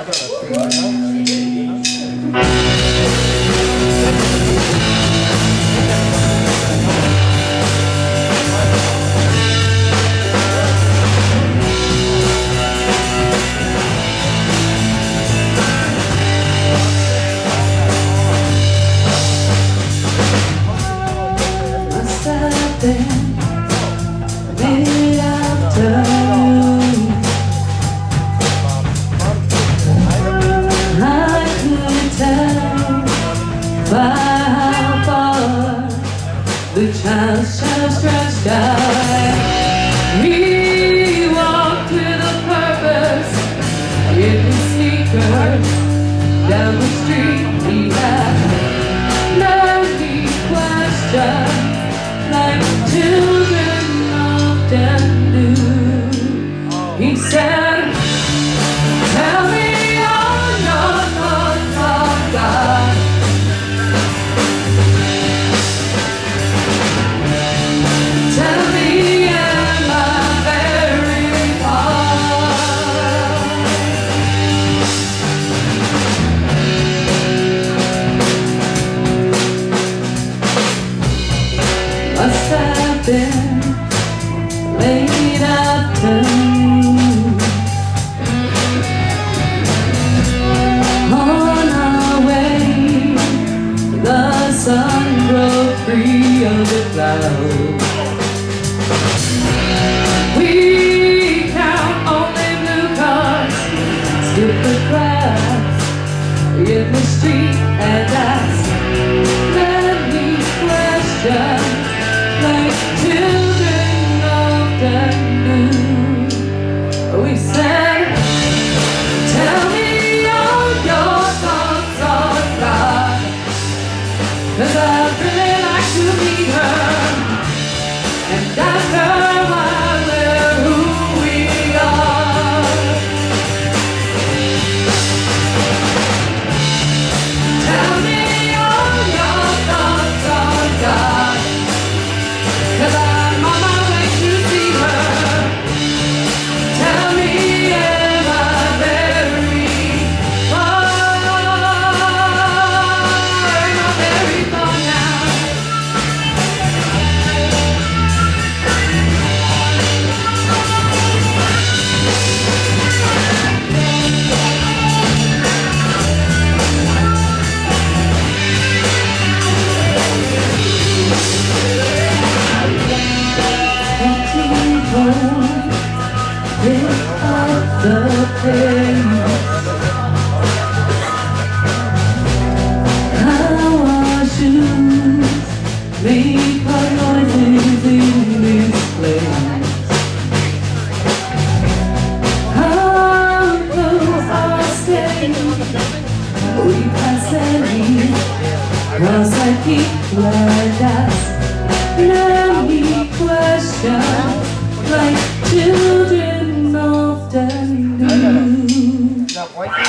The child shall stretched out. He walked with a purpose in his sneakers. Down the street he had many questions, like children often do. He said, "Tell me all your thoughts of God." Must have been late afternoon. On our way, the sun broke free of the clouds. We count only blue cars, skip the grass in the street and ask many questions, like children often do. We said, "Tell me all your thoughts on God," 'cause I'd really like to meet her and ask her why we're who we are. Tell me all your thoughts on God, 'cause I'm on my way to see her. Tell me, am I very far? Am I very far now? Without the pain, how our shoes make our noises in this place. How close our stains, we pass any cross-eyed people and ask many questions, like children often do.